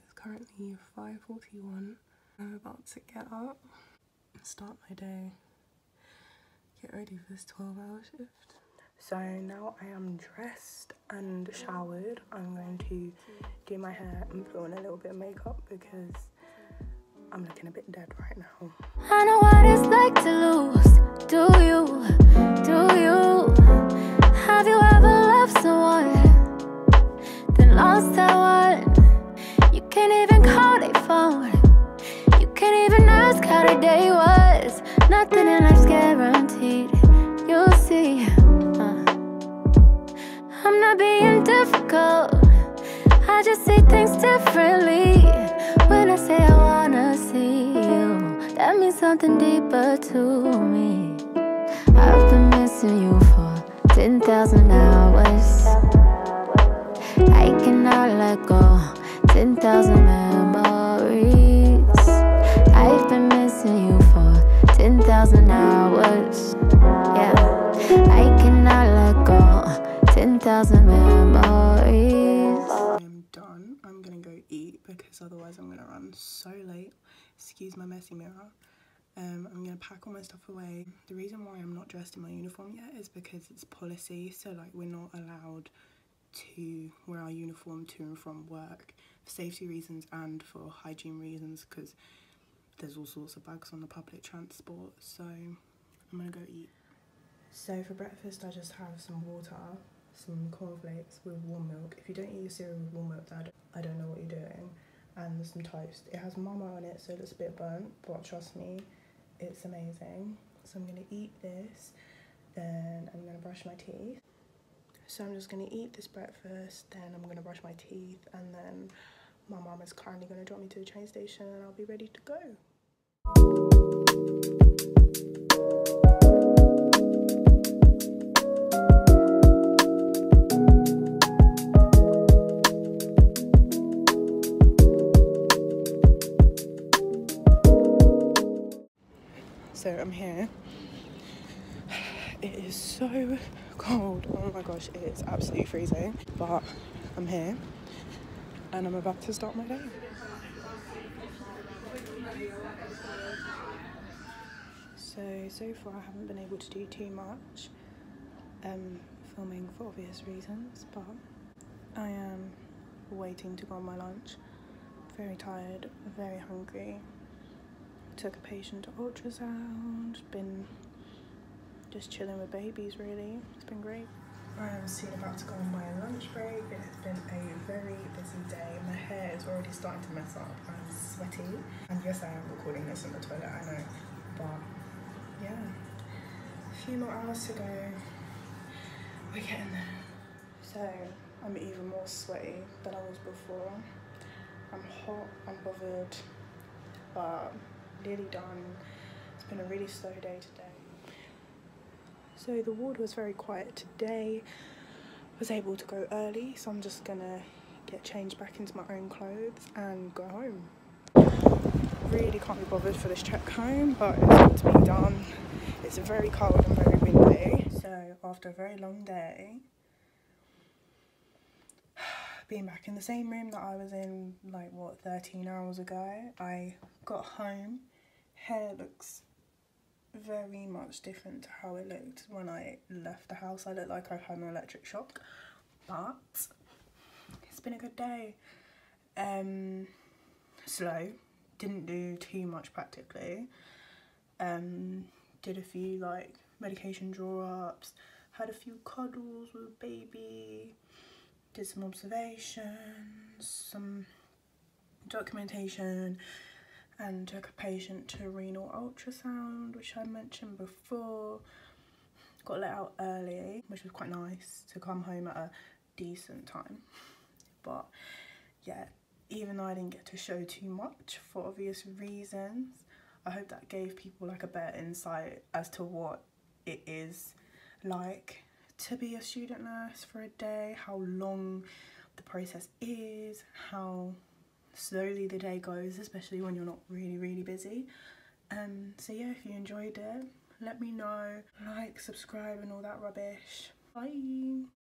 It's currently 5:41. I'm about to get up and start my day. Get ready for this 12-hour shift. So now I am dressed and showered. I'm going to do my hair and put on a little bit of makeup because I'm looking a bit dead right now. I know what it's like to lose. Do you? Have you ever loved someone, then lost that one? You can't even call their phone. You can't even ask how the day was. Nothing in life's guaranteed. You'll see. I'm not being difficult. I just see things differently. When I say I wanna see you, that means something deeper to me. I've been missing you for 10,000 hours. I cannot let go. 10,000 memories. I've been missing you for 10,000 hours. Yeah, I cannot let go. 10,000 memories. I'm done. I'm gonna go eat because otherwise I'm gonna run so late. Excuse my messy mirror. I'm gonna pack all my stuff away. The reason why I'm not dressed in my uniform yet is because it's policy, so like we're not allowed to wear our uniform to and from work for safety reasons and for hygiene reasons, because there's all sorts of bugs on the public transport. So I'm gonna go eat. So for breakfast I just have some water, some cornflakes with warm milk. If you don't eat your cereal with warm milk, I don't know what you're doing. And some toast. It has mama on it, so it looks a bit burnt, but trust me, it's amazing. So I'm gonna eat this, then I'm gonna brush my teeth. So I'm just gonna eat this breakfast, then I'm gonna brush my teeth, and then my mum is kindly gonna drop me to the train station and I'll be ready to go. So I'm here. It is so cold. Oh my gosh, it is absolutely freezing. But I'm here and I'm about to start my day. So far I haven't been able to do too much filming for obvious reasons, but I am waiting to go on my lunch. Very tired, very hungry. Took a patient to ultrasound, been just chilling with babies really. It's been great. I am soon about to go on my lunch break. It has been a very busy day. My hair is already starting to mess up. I'm sweaty. And yes, I am recording this in the toilet, I know. But yeah, a few more hours to go. We're getting there. So I'm even more sweaty than I was before. I'm hot, I'm bothered, but nearly done. It's been a really slow day today. So the ward was very quiet today. I was able to go early, so I'm just gonna get changed back into my own clothes and go home. Really can't be bothered for this trek home, but it's got to be done. It's very cold and very windy. So after a very long day, being back in the same room that I was in like what 13 hours ago, I got home. Hair looks very much different to how it looked when I left the house. I look like I've had an electric shock, but it's been a good day. Slow, didn't do too much practically. Did a few like medication draw ups, had a few cuddles with baby, did some observations, some documentation, and took a patient to renal ultrasound, which I mentioned before. Got let out early, which was quite nice to come home at a decent time. But yeah, even though I didn't get to show too much for obvious reasons, I hope that gave people like a better insight as to what it is like to be a student nurse for a day, how long the process is, how slowly the day goes, especially when you're not really busy. So yeah, if you enjoyed it, let me know. Like, subscribe and all that rubbish. Bye.